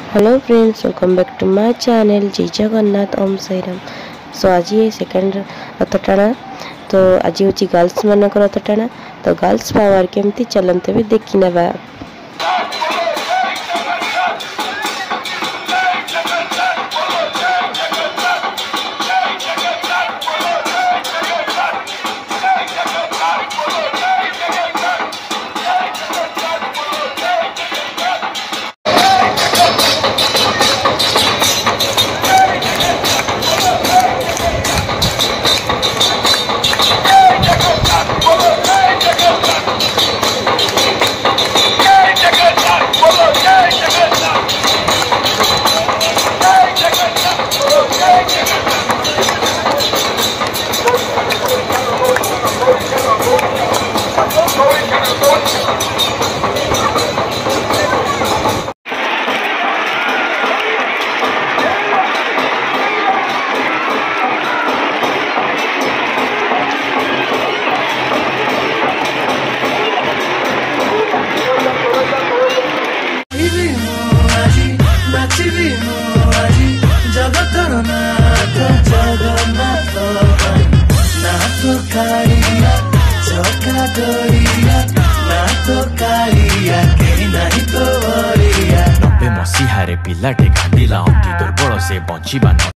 Hello friends, welcome back to my channel जय जगन्नाथ ओम साईराम। सो आज ये सेकेंड रथ टाणा। तो आज हूँ गर्ल्स मानक रथ टाणा। तो गर्ल्स पावर केमती चलते भी देखी नवा। मसीहारे पिलाटे घाटिला अंति दुर्बल से बचिबा।